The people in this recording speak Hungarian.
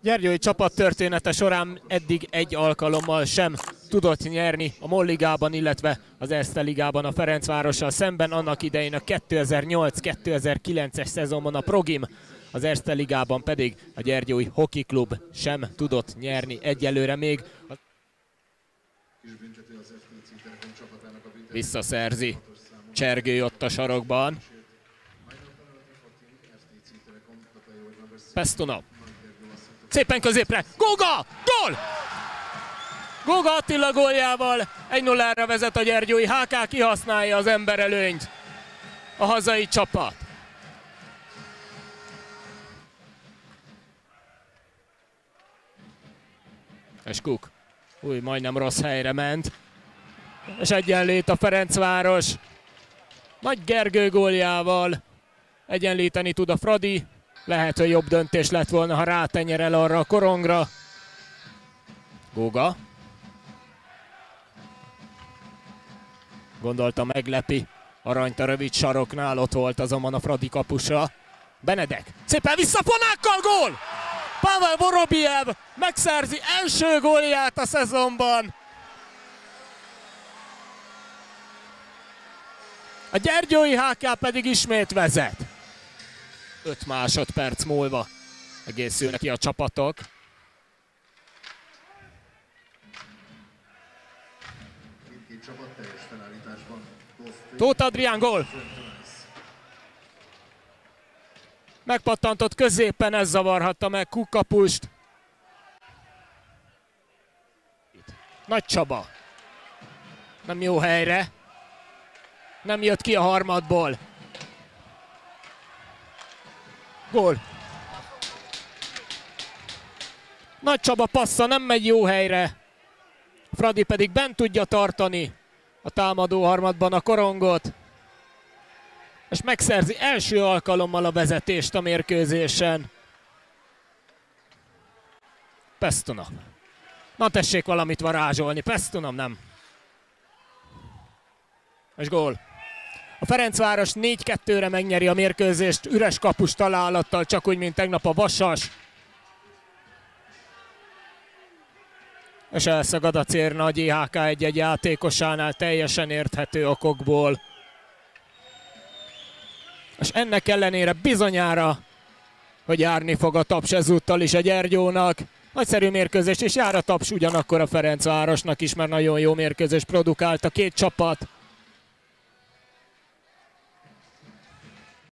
Gyergyói csapat története során eddig egy alkalommal sem tudott nyerni a MOL ligában, illetve az Erste ligában a Ferencvárossal szemben. Annak idején a 2008-2009-es szezonban a Progim, az Erste ligában pedig a Gyergyói Hockey Klub sem tudott nyerni egyelőre még. Visszaszerzi Csergő ott a sarokban. Pestuna. Szépen középre. Góga! Gól! Góga Attila góljával 1-0-ra vezet a gyergyói. HK kihasználja az emberelőnyt. A hazai csapat. És Kuk. Új, majdnem rossz helyre ment. És egyenlít a Ferencváros. Nagy Gergő góljával egyenlíteni tud a Fradi. Lehet, hogy jobb döntés lett volna, ha rátenyerel arra a korongra. Góga. Gondolta, meglepi Aranyt a rövid saroknál, ott volt azonban a Fradi kapusa. Benedek. Szépen vissza Fonákkal, gól! Pavel Vorobiev megszerzi első gólját a szezonban. A gyergyói HK pedig ismét vezet. 5 másodperc múlva egészülnek ki a csapatok. Tóth Adrián, gól! Megpattantott középen, ez zavarhatta meg Kuk kapust. Nagy Csaba. Nem jó helyre. Nem jött ki a harmadból. Gól. Nagy Csaba passza nem megy jó helyre. Fradi pedig bent tudja tartani a támadó harmadban a korongot. És megszerzi első alkalommal a vezetést a mérkőzésen. Pestuna. Na tessék valamit varázsolni. Pestuna nem. És gól. A Ferencváros 4-2-re megnyeri a mérkőzést üres kapus találattal, csak úgy, mint tegnap a Vasas. És elszagad a cérna a GHK egy-egy játékosánál teljesen érthető okokból. És ennek ellenére bizonyára, hogy járni fog a taps ezúttal is a Gyergyónak. Nagyszerű mérkőzés, és jár a taps ugyanakkor a Ferencvárosnak is, mert nagyon jó mérkőzés produkált a két csapat.